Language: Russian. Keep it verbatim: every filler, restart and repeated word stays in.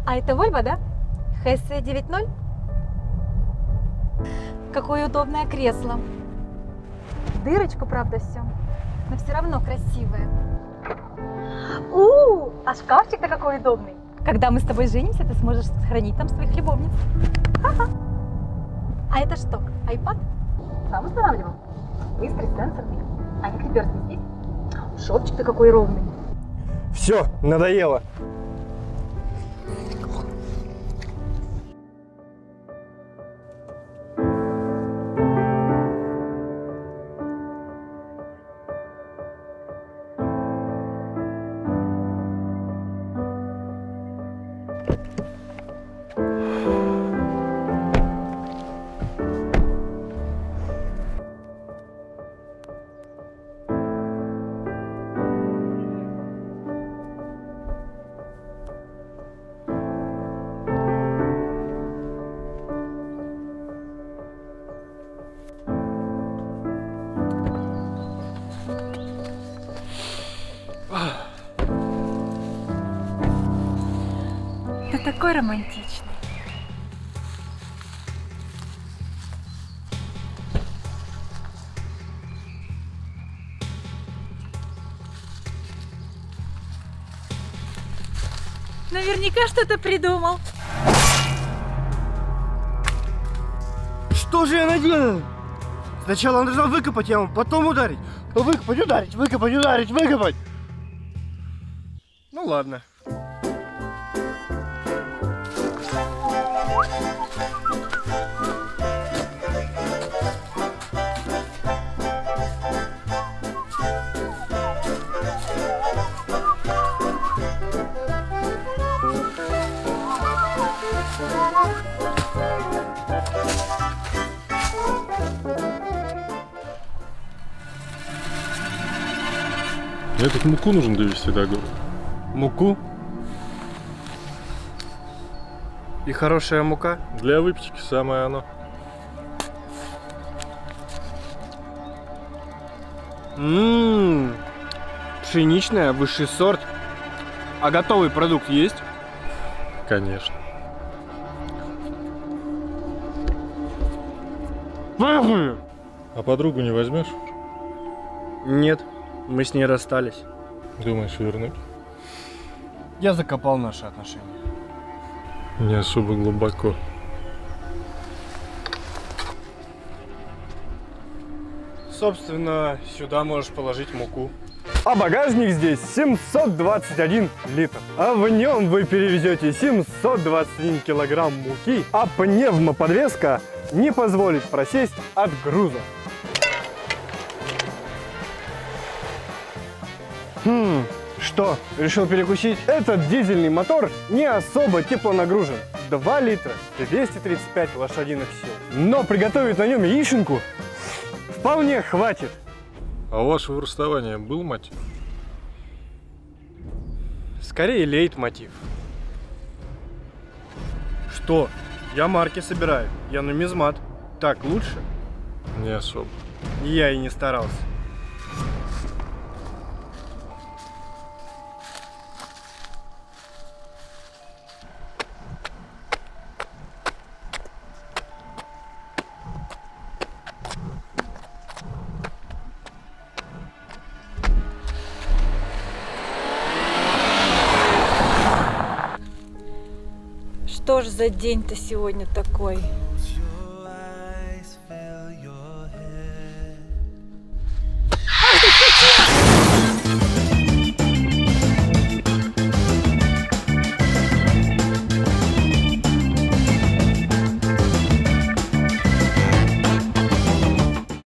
А это Volvo, да? Х С девять ноль? Какое удобное кресло. Дырочку, правда, все. Но все равно красивое. У, а шкафчик-то какой удобный. Когда мы с тобой женимся, ты сможешь сохранить там своих любовниц. Ха-ха. А это что? Айпад? Сам устанавливал. Быстрый, сенсорный. А не крепёрский здесь? Шовчик-то какой ровный. Все, надоело. Ты такой романтичный. Наверняка что-то придумал. Что же я наделал? Сначала он должен выкопать яму, потом ударить. Выкопать, ударить, выкопать, ударить, выкопать. Ну ладно. Мне тут муку нужно довести до города. Муку? И хорошая мука? Для выпечки самое оно. Ммм, пшеничная, высший сорт. А готовый продукт есть? Конечно. А подругу не возьмешь? Нет, мы с ней расстались. Думаешь вернуть? Я закопал наши отношения. Не особо глубоко. Собственно, сюда можешь положить муку. А багажник здесь семьсот двадцать один литр. А в нем вы перевезете семьсот двадцать один килограмм муки, а пневмоподвеска не позволит просесть от груза. Хм, что, решил перекусить? Этот дизельный мотор не особо теплонагружен. два литра, двести тридцать пять лошадиных сил. Но приготовить на нем яишенку вполне хватит. А у вашего расставания был мотив? Скорее лейтмотив. Что? Я марки собираю, я нумизмат. Так лучше? Не особо. Я и не старался. Что ж за день-то сегодня такой?